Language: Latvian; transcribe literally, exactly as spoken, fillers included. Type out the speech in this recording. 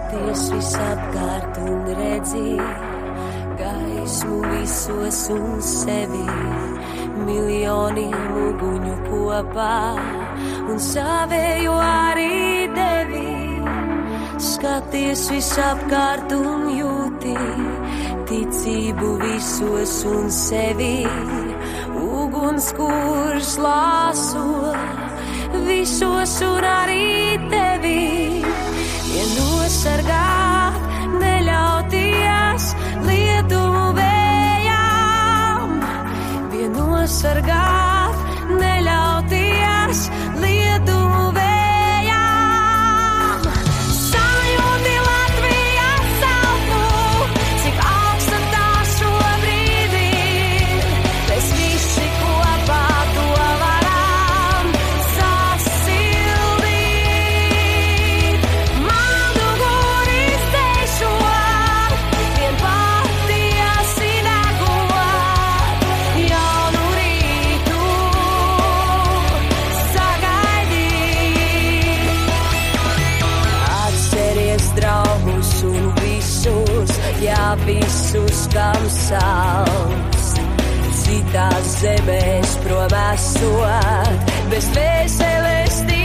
Skaties visapkārt un redzi gaismu visos un sevi, miljoniem uguņu kopā un savējo arī devi. Skaties visapkārt un jūti ticību visos un sevi, uguns, kurš lāso visos un arī tevi. Vien nosargāt, neļauties lietumu vējām, vien nosargāt, neļauties lietumu vējām. Sajūti Latvijas celtnu, cik augsta tā šobrīd ir, mēs visi kopā to varam sasildīt. Maldu guris dešot, vien patiesi degot, jaunu rītu sagaidīt. Atceries draugus un visus, jā, visus, kam sauc, citās zemēs prom esot, bez vēseles.